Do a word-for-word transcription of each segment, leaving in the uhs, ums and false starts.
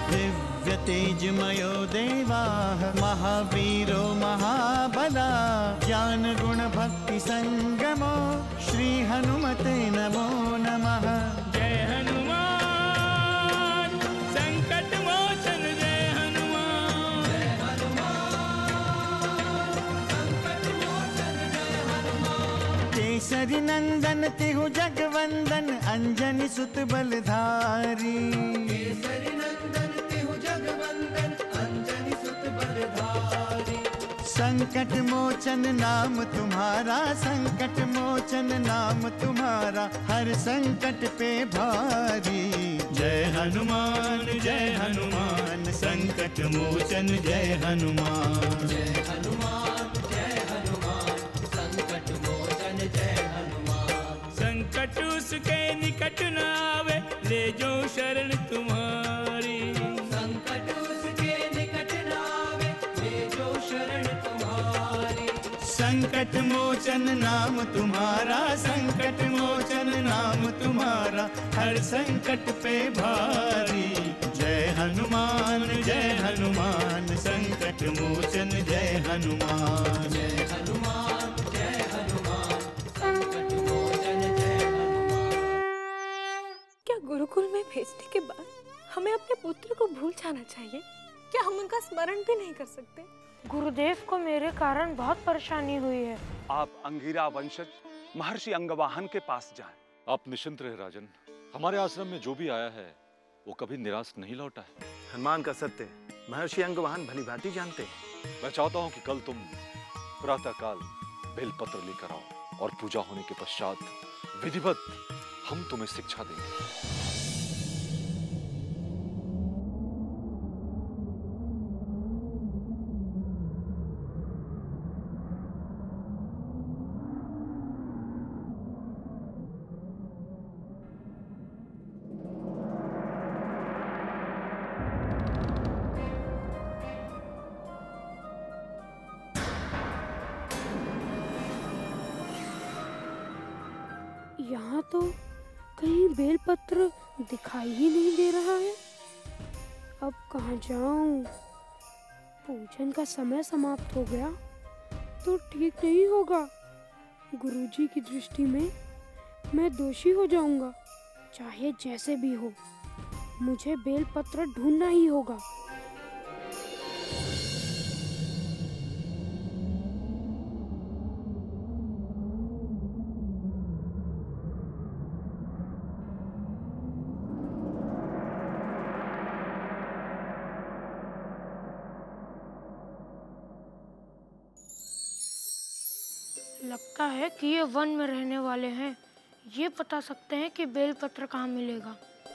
दिव्य तेजमयो देवाः महावीरो महाबला ज्ञान गुण भक्ति संगमो श्री हनुमते नमो नमः। जय हनुमान संकट मोचन जय हनुमान। जय हनुमान संकट मोचन जय हनुमान। केसरी नंदन तिहु जगवंदन अंजनी सुत बलधारी। केसरी नंदन तिहु जगवंदन अंजनी सुत बलधारी। संकट मोचन नाम तुम्हारा संकट मोचन नाम तुम्हारा हर संकट पे भारी। जय हनुमान जय हनुमान संकट मोचन जय हनुमान। जय हनुमान जय हनुमान संकट मोचन जय हनुमान। संकट उसके निकट न आवे ले जो शरण तुम्हारी। संकट उसके निकट न आवे ले जो शरण तुम्हारी। संकट मोचन नाम तुम्हारा संकट मोचन नाम तुम्हारा हर संकट पे भारी। जय हनुमान जय हनुमान संकट मोचन जय हनुमान। जय हनुमान जय हनुमान संकट मोचन जय हनुमान। क्या गुरुकुल में भेजने के बाद हमें अपने पुत्र को भूल जाना चाहिए? क्या हम उनका स्मरण भी नहीं कर सकते? गुरुदेव को मेरे कारण बहुत परेशानी हुई है। आप अंगिरा वंशज महर्षि अंगवाहन के पास जाएं। आप निश्चिंत रहे राजन, हमारे आश्रम में जो भी आया है वो कभी निराश नहीं लौटा है। हनुमान का सत्य महर्षि अंगवाहन भली भांति जानते हैं। मैं चाहता हूँ कि कल तुम प्रातः काल बेलपत्र लेकर आओ और पूजा होने के पश्चात विधिवत हम तुम्हें शिक्षा देंगे। यहाँ तो कहीं बेलपत्र दिखाई ही नहीं दे रहा है। अब कहाँ जाऊं? पूजन का समय समाप्त हो गया तो ठीक नहीं होगा। गुरुजी की दृष्टि में मैं दोषी हो जाऊंगा। चाहे जैसे भी हो, मुझे बेलपत्र ढूंढना ही होगा। लगता है कि ये वन में रहने वाले हैं। ये बता सकते हैं कि बेलपत्र कहाँ मिलेगा।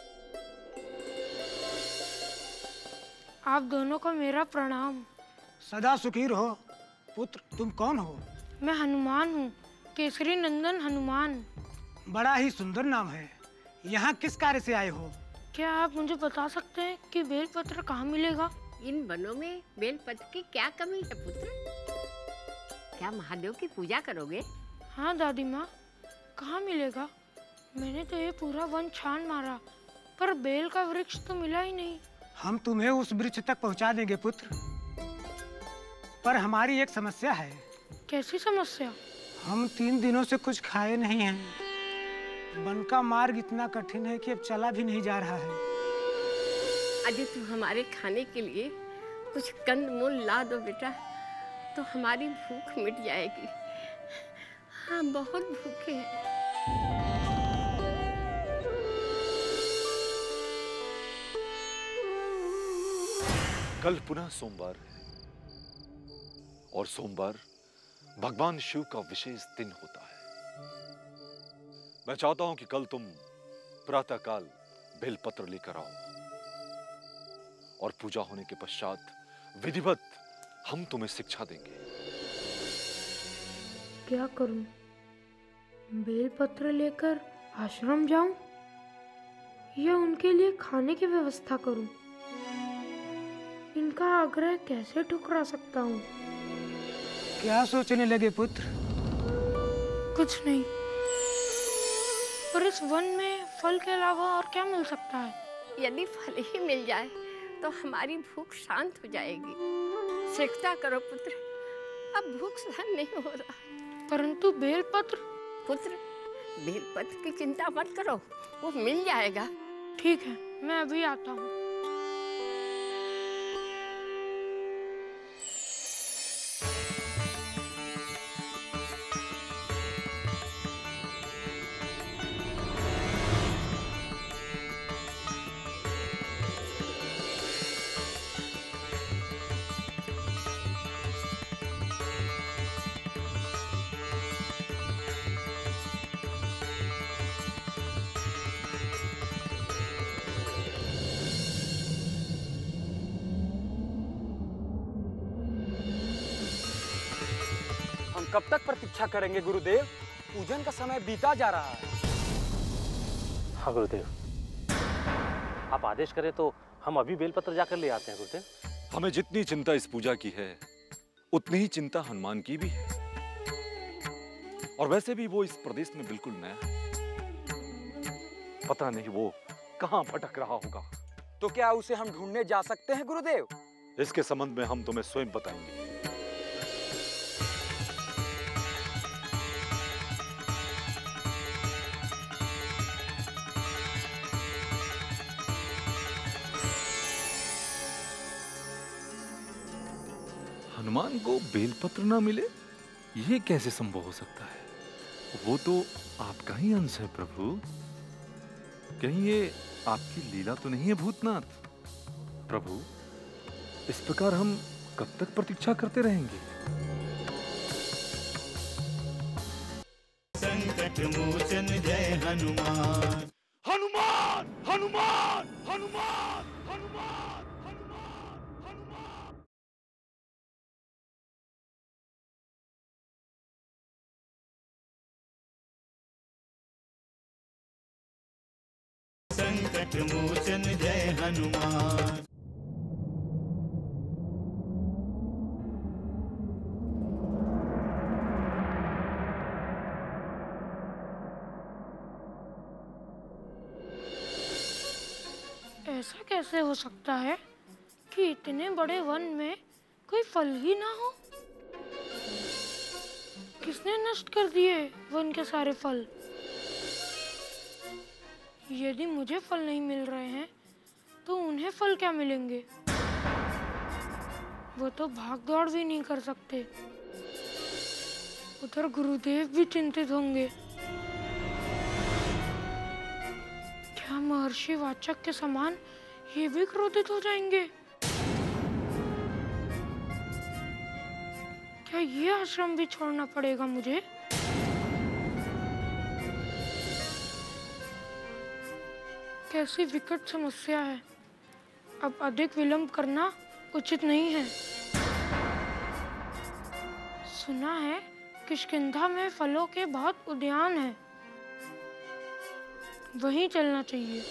आप दोनों को मेरा प्रणाम। सदा सुखी रहो। पुत्र, तुम कौन हो? मैं हनुमान हूँ, केसरी नंदन हनुमान। बड़ा ही सुंदर नाम है। यहाँ किस कार्य से आए हो? क्या आप मुझे बता सकते हैं कि बेलपत्र कहाँ मिलेगा? इन वनों में बेलपत्र की क्या कमी है पुत्र? क्या महादेव की पूजा करोगे? हाँ दादी माँ, कहाँ मिलेगा? मैंने तो ये पूरा वन छान मारा, पर बेल का वृक्ष तो मिला ही नहीं। हम तुम्हें उस वृक्ष तक पहुँचा देंगे पुत्र, पर हमारी एक समस्या है। कैसी समस्या? हम तीन दिनों से कुछ खाए नहीं हैं। वन का मार्ग इतना कठिन है कि अब चला भी नहीं जा रहा है। अजी तुम हमारे खाने के लिए कुछ कंदमूल ला दो बेटा, तो हमारी भूख मिट जाएगी। हाँ, बहुत भूखे हैं। कल पुनः सोमवार है और सोमवार भगवान शिव का विशेष दिन होता है। मैं चाहता हूं कि कल तुम प्रातःकाल बेलपत्र लेकर आओ और पूजा होने के पश्चात विधिवत हम तुम्हें शिक्षा देंगे। क्या करूं? बेलपत्र लेकर आश्रम जाऊं या उनके लिए खाने की व्यवस्था करूं? इनका आग्रह कैसे ठुकरा सकता हूं? क्या सोचने लगे पुत्र? कुछ नहीं, पर इस वन में फल के अलावा और क्या मिल सकता है? यदि फल ही मिल जाए तो हमारी भूख शांत हो जाएगी। सेकता करो पुत्र, अब भूख सहन नहीं हो रहा। परंतु बेलपत्र। पुत्र, बेलपत्र की चिंता मत करो, वो मिल जाएगा। ठीक है, मैं अभी आता हूँ। कब तक प्रतीक्षा करेंगे गुरुदेव? पूजन का समय बीता जा रहा है। हाँ गुरुदेव, आप आदेश करें तो हम अभी बेलपत्र जाकर ले आते हैं गुरुदेव। हमें जितनी चिंता इस पूजा की है, उतनी ही चिंता हनुमान की भी है। और वैसे भी वो इस प्रदेश में बिल्कुल नया है। पता नहीं वो कहां भटक रहा होगा। तो क्या उसे हम ढूंढने जा सकते हैं गुरुदेव? इसके संबंध में हम तुम्हें स्वयं बताएंगे। हनुमान को बेलपत्र ना मिले, ये कैसे संभव हो सकता है? वो तो आपका ही अंश है प्रभु। कहीं ये आपकी लीला तो नहीं है भूतनाथ? प्रभु, इस प्रकार हम कब तक प्रतीक्षा करते रहेंगे? संकट मोचन जय हनुमान। हनुमान, हनुमान, हनुमान, हनुमान। संकट मोचन जय हनुमान। ऐसा कैसे हो सकता है कि इतने बड़े वन में कोई फल ही ना हो? किसने नष्ट कर दिए वन के सारे फल? यदि मुझे फल नहीं मिल रहे हैं तो उन्हें फल क्या मिलेंगे? वो तो भाग दौड़ भी नहीं कर सकते। उधर गुरुदेव भी चिंतित होंगे। क्या महर्षि वाचक के समान ये भी क्रोधित हो जाएंगे? क्या ये आश्रम भी छोड़ना पड़ेगा मुझे? कैसी विकट समस्या है। अब अधिक विलंब करना उचित नहीं है। सुना है किष्किंधा में फलों के बहुत उद्यान हैं। वहीं चलना चाहिए।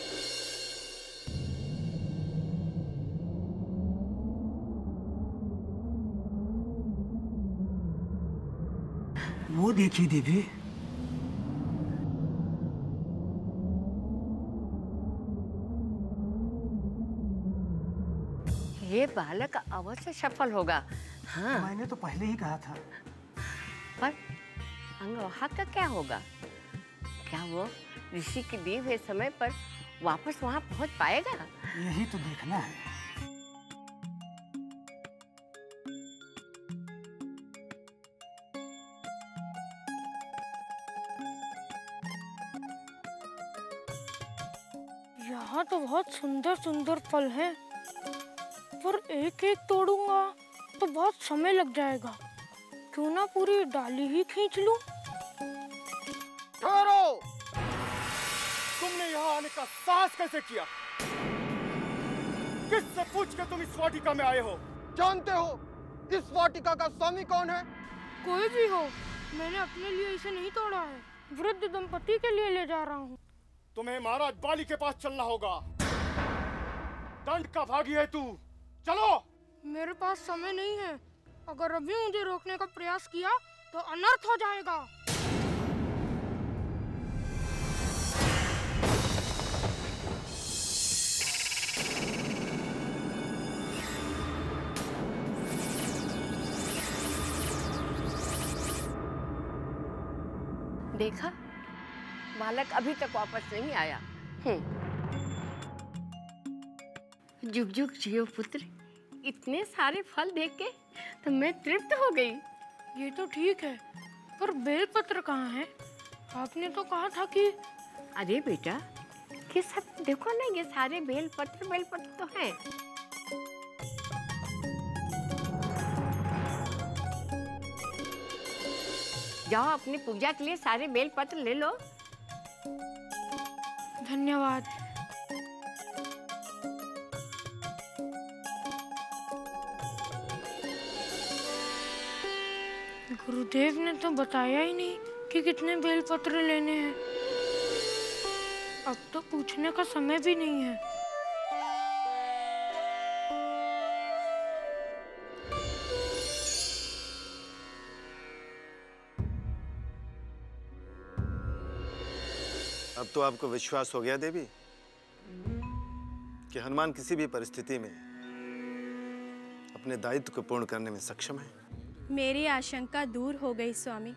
वो देखिए देवी, ये बालक अवश्य सफल होगा। हाँ, मैंने तो पहले ही कहा था। पर अंगवाहक का क्या होगा? क्या वो ऋषि के दिए हुए समय पर वापस वहां पहुंच पाएगा? यही तो देखना है। यहाँ तो बहुत सुंदर सुंदर फल हैं, पर एक एक तोड़ूंगा तो बहुत समय लग जाएगा। क्यों ना पूरी डाली ही खींच लूं? ठहरो! तुमने यहाँ आने का साहस कैसे किया? किससे पूछ के तुम इस वाटिका में आए हो? जानते हो इस वाटिका का स्वामी कौन है? कोई भी हो, मैंने अपने लिए इसे नहीं तोड़ा है। वृद्ध दंपति के लिए ले जा रहा हूँ। तुम्हें महाराज बाली के पास चलना होगा। दंड का भागी है तू। चलो। मेरे पास समय नहीं है। अगर अभी मुझे रोकने का प्रयास किया तो अनर्थ हो जाएगा। देखा, बालक अभी तक वापस नहीं आया। हम्म। जुग जुग जियो पुत्र, इतने सारे फल देख के तो मैं तृप्त हो गई। ये तो ठीक है, पर बेलपत्र कहाँ है? आपने तो कहा था कि अरे बेटा, ये सब देखो ना, ये सारे बेलपत्र बेलपत्र तो हैं। जाओ अपनी पूजा के लिए सारे बेलपत्र ले लो। धन्यवाद। गुरुदेव ने तो बताया ही नहीं कि कितने बेलपत्र लेने हैं। अब तो पूछने का समय भी नहीं है। अब तो आपको विश्वास हो गया देवी कि हनुमान किसी भी परिस्थिति में अपने दायित्व को पूर्ण करने में सक्षम है। मेरी आशंका दूर हो गई स्वामी।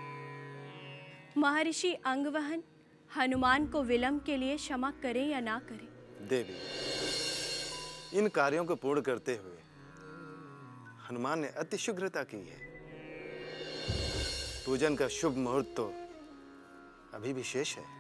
महर्षि अंगवहन हनुमान को विलंब के लिए क्षमा करें या ना करें। देवी, इन कार्यों को पूर्ण करते हुए हनुमान ने अति शीघ्रता की है। पूजन का शुभ मुहूर्त तो अभी भी शेष है।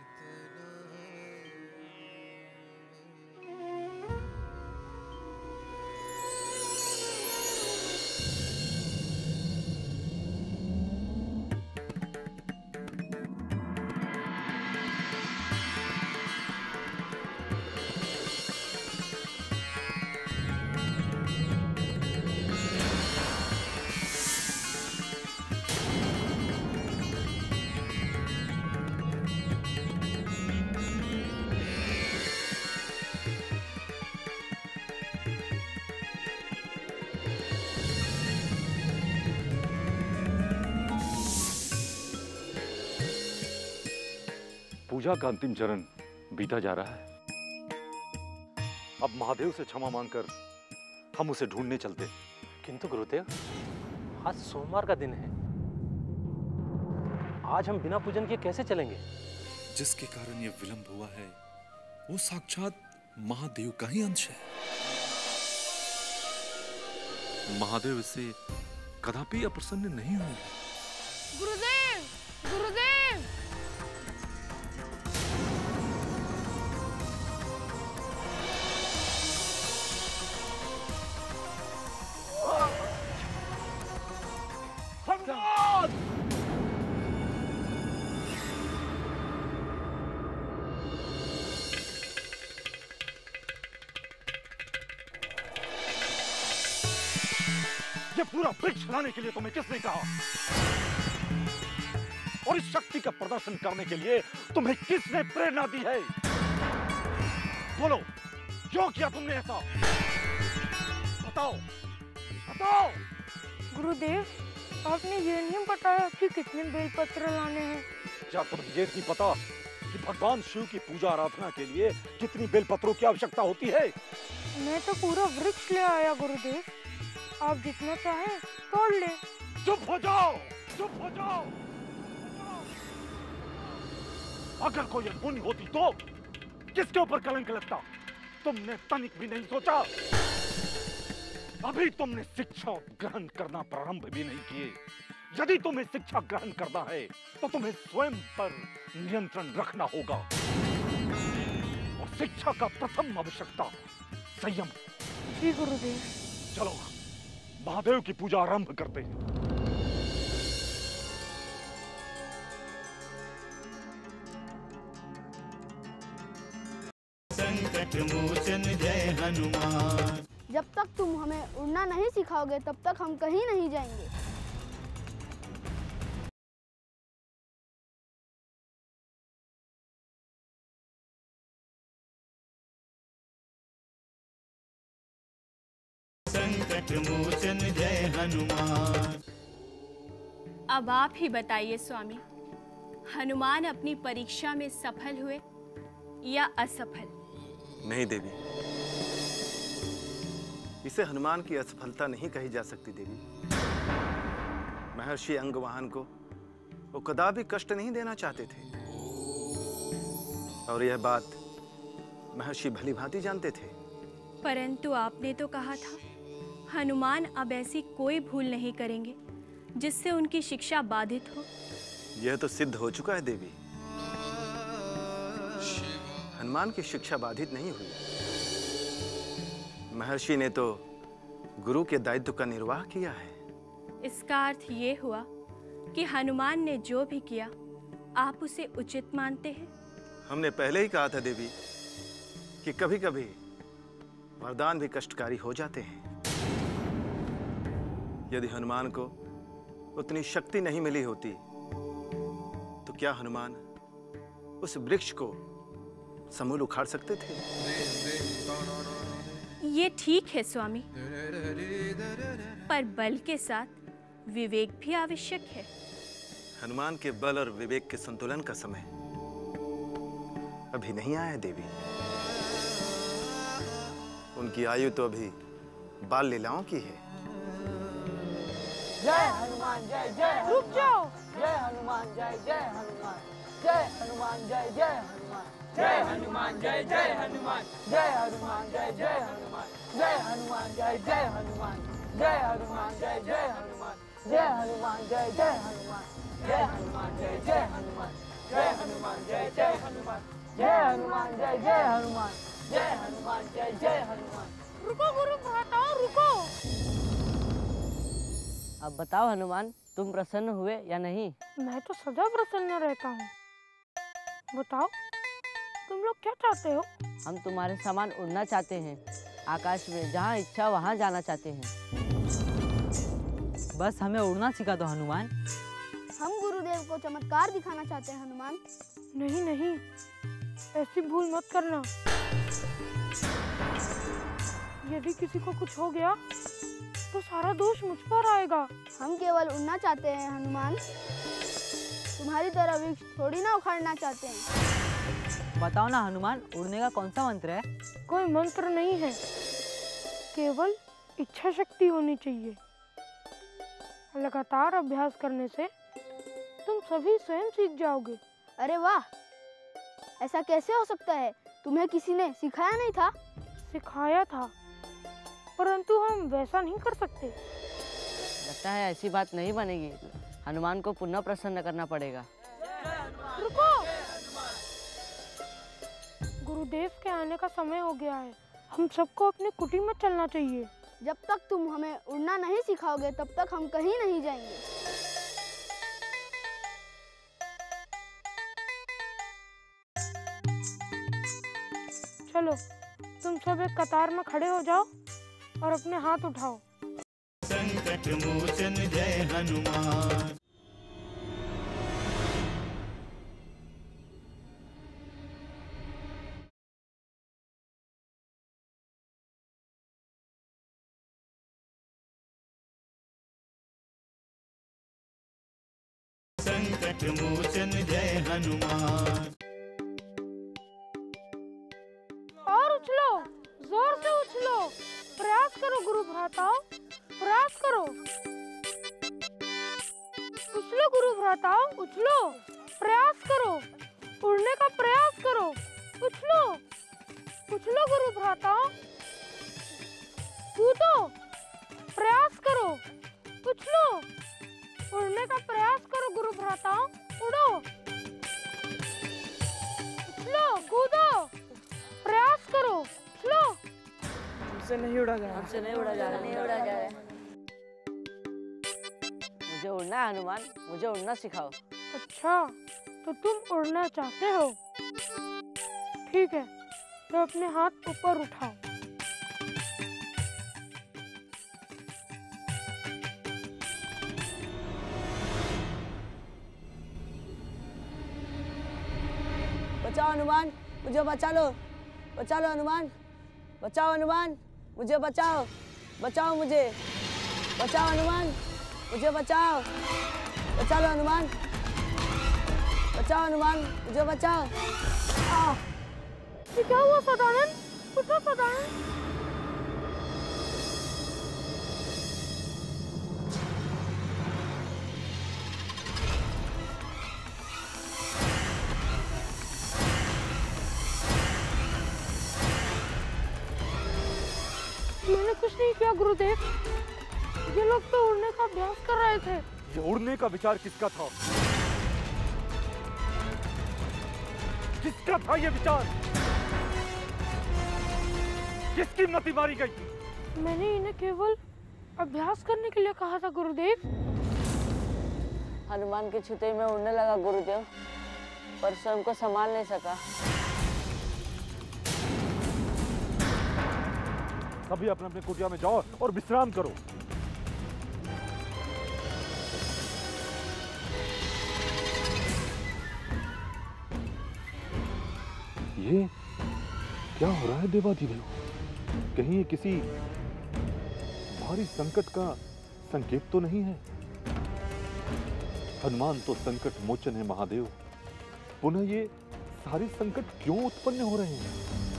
पूजा का अंतिम चरण बीता जा रहा है। अब महादेव से क्षमा मांगकर हम उसे ढूंढने चलते। किंतु गुरुदेव, आज सोमवार का दिन है। आज हम बिना पूजन के कैसे चलेंगे? जिसके कारण यह विलंब हुआ है वो साक्षात महादेव का ही अंश है। महादेव इससे कदापि अप्रसन्न नहीं होंगे। गुरुदेव, गुरुदेव! ये पूरा वृक्ष लाने के लिए तुम्हें किसने कहा? और इस शक्ति का प्रदर्शन करने के लिए तुम्हें किसने प्रेरणा दी है? बोलो, क्यों किया तुमने ऐसा? बताओ, बताओ। गुरुदेव, आपने ये नहीं बताया कि कितने बेलपत्र लाने हैं। क्या तुम्हें ये नहीं पता कि भगवान शिव की पूजा आराधना के लिए कितनी बेलपत्रों की आवश्यकता होती है? मैं तो पूरा वृक्ष ले आया गुरुदेव। आप जितना चाहें तोड़ ले। चुप हो जाओ, चुप हो जाओ। अगर कोई अनहोनी होती तो किसके ऊपर कलंक लगता? तुमने तनिक भी नहीं सोचा। अभी तुमने शिक्षा ग्रहण करना प्रारंभ भी नहीं किए। यदि तुम्हें शिक्षा ग्रहण करना है तो तुम्हें स्वयं पर नियंत्रण रखना होगा। और शिक्षा का प्रथम आवश्यकता संयम। जी गुरुदेव। चलो महादेव की पूजा आरंभ करते हैं। संकट मोचन जय हनुमान। जब तक तुम हमें उड़ना नहीं सिखाओगे तब तक हम कहीं नहीं जाएंगे। संकट मोचन जय हनुमान। अब आप ही बताइए स्वामी, हनुमान अपनी परीक्षा में सफल हुए या असफल? नहीं देवी, इसे हनुमान की असफलता नहीं कही जा सकती देवी। महर्षि अंगवाहन को वो कदापि कष्ट नहीं देना चाहते थे, और यह बात महर्षि भली भांति जानते थे। परंतु आपने तो कहा था हनुमान अब ऐसी कोई भूल नहीं करेंगे जिससे उनकी शिक्षा बाधित हो। यह तो सिद्ध हो चुका है देवी। हनुमान की शिक्षा बाधित नहीं हुई। महर्षि ने तो गुरु के दायित्व का निर्वाह किया है। इसका अर्थ ये हुआ कि हनुमान ने जो भी किया आप उसे उचित मानते हैं। हमने पहले ही कहा था देवी कि कभी कभी वरदान भी कष्टकारी हो जाते हैं। यदि हनुमान को उतनी शक्ति नहीं मिली होती तो क्या हनुमान उस वृक्ष को समूल उखाड़ सकते थे? ये ठीक है स्वामी, पर बल के साथ विवेक भी आवश्यक है। हनुमान के बल और विवेक के संतुलन का समय अभी नहीं आया है देवी। उनकी आयु तो अभी बाल लीलाओं की है। जय हनुमान जय जय रुक जाओ। जय हनुमान जय जय हनुमान जय हनुमान जय जय हनुमान जय हनुमान जय जय हनुमान जय हनुमान जय जय हनुमान जय हनुमान जय जय हनुमान जय हनुमान जय जय हनुमान जय हनुमान जय जय हनुमान जय हनुमान जय जय हनुमान जय हनुमान जय जय हनुमान जय हनुमान जय जय हनुमान जय हनुमान जय जय हनुमान। रुको गुरु भ्राताओं, रुको। अब बताओ हनुमान, तुम प्रसन्न हुए या नहीं? मैं तो सदा प्रसन्न रहता हूँ। बताओ तुम लोग क्या चाहते हो? हम तुम्हारे समान उड़ना चाहते हैं, आकाश में जहाँ इच्छा वहाँ जाना चाहते हैं। बस हमें उड़ना सिखा दो हनुमान। हम गुरुदेव को चमत्कार दिखाना चाहते हैं हनुमान। नहीं नहीं, ऐसी भूल मत करना। यदि किसी को कुछ हो गया तो सारा दोष मुझ पर आएगा। हम केवल उड़ना चाहते हैं हनुमान, तुम्हारी तरह वृक्ष थोड़ी ना उखाड़ना चाहते हैं। बताओ ना हनुमान, उड़ने का कौन सा मंत्र है? कोई मंत्र नहीं है, केवल इच्छा शक्ति होनी चाहिए। लगातार अभ्यास करने से तुम सभी स्वयं सीख जाओगे। अरे वाह, ऐसा कैसे हो सकता है? तुम्हें किसी ने सिखाया नहीं था? सिखाया था, परंतु हम वैसा नहीं कर सकते। लगता है ऐसी बात नहीं बनेगी। हनुमान को पुनः प्रसन्न करना पड़ेगा। रुको, गुरुदेव के आने का समय हो गया है। हम सबको अपनी कुटी में चलना चाहिए। जब तक तुम हमें उड़ना नहीं सिखाओगे तब तक हम कहीं नहीं जाएंगे। चलो, तुम सब एक कतार में खड़े हो जाओ और अपने हाथ उठाओ। संकट मोचन जय हनुमान। संकट मोचन जय हनुमान। और उछलो, जोर से उछलो। प्रयास करो गुरु भ्राताओं, प्रयास करो। उछलो गुरु भ्राताओं, उछलो, प्रयास करो। उड़ने का प्रयास करो। उछलो, उछलो गुरु भ्राताओं। कूदो, प्रयास करो। उछलो, उड़ने का प्रयास करो गुरु भ्राताओं। उड़ो, उछलो, कूदो, प्रयास करो। उछलो। हमसे नहीं उड़ा जा रहा। हमसे नहीं उड़ा जा रहा। नहीं उड़ा जा रहा। मुझे उड़ना है हनुमान, मुझे उड़ना सिखाओ। अच्छा, तो तुम उड़ना चाहते हो? ठीक है, तो अपने हाथ ऊपर उठाओ। बचाओ हनुमान, मुझे बचा लो। बचा लो हनुमान, बचाओ हनुमान, मुझे बचाओ। बचाओ मुझे, बचाओ हनुमान, मुझे बचाओ। बचा लो हनुमान, बचाओ हनुमान, मुझे बचाओ। आ, ये क्या हुआ सदानंद? उठो सदानंद। मैंने कुछ नहीं किया गुरुदेव। ये लोग तो उड़ने का अभ्यास कर रहे थे। ये उड़ने का विचार किसका था? किसका था ये विचार? किसकी मति मारी गई? मैंने इन्हें केवल अभ्यास करने के लिए कहा था गुरुदेव। हनुमान के छूते में उड़ने लगा गुरुदेव, पर स्वयं को संभाल नहीं सका। सभी अपने अपने कुटिया में जाओ और विश्राम करो। ये क्या हो रहा है देवाधिदेव? कहीं ये किसी भारी संकट का संकेत तो नहीं है? हनुमान तो संकट मोचन है महादेव, पुनः ये सारे संकट क्यों उत्पन्न हो रहे हैं?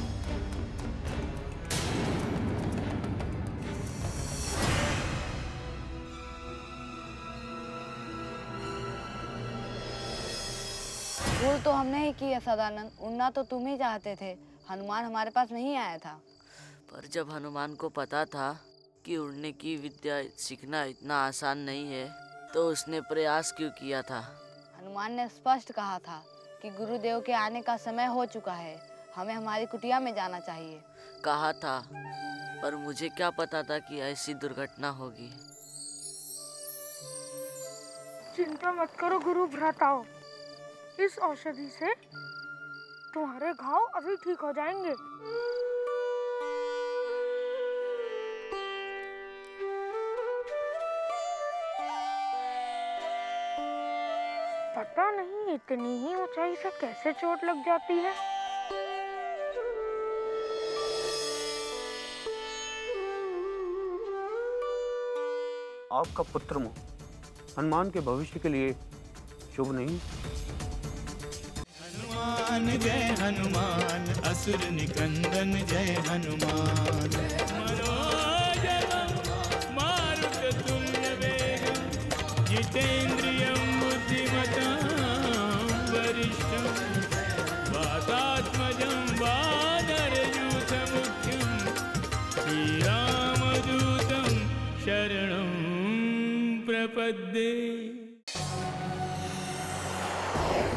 भूल तो हमने ही की है सदानंद। उड़ना तो तुम ही चाहते थे, हनुमान हमारे पास नहीं आया था। पर जब हनुमान को पता था कि उड़ने की विद्या सीखना इतना आसान नहीं है, तो उसने प्रयास क्यों किया था? हनुमान ने स्पष्ट कहा था कि गुरुदेव के आने का समय हो चुका है, हमें हमारी कुटिया में जाना चाहिए। कहा था, पर मुझे क्या पता था कि ऐसी दुर्घटना होगी। चिंता मत करो गुरु भ्राताओ, इस औषधि से तुम्हारे घाव अभी ठीक हो जाएंगे। पता नहीं इतनी ही ऊंचाई से कैसे चोट लग जाती है। आपका पुत्र मोह हनुमान के भविष्य के लिए शुभ नहीं। हनुमान जय हनुमान, असुर निकंदन जय हनुमान। मारुततुल्य वेगं जितेन्द्रियं बुद्धिमतां वरिष्ठं वातात्मजं वानरयूथमुख्यं श्रीरामदूतं शरणं प्रपद्ये।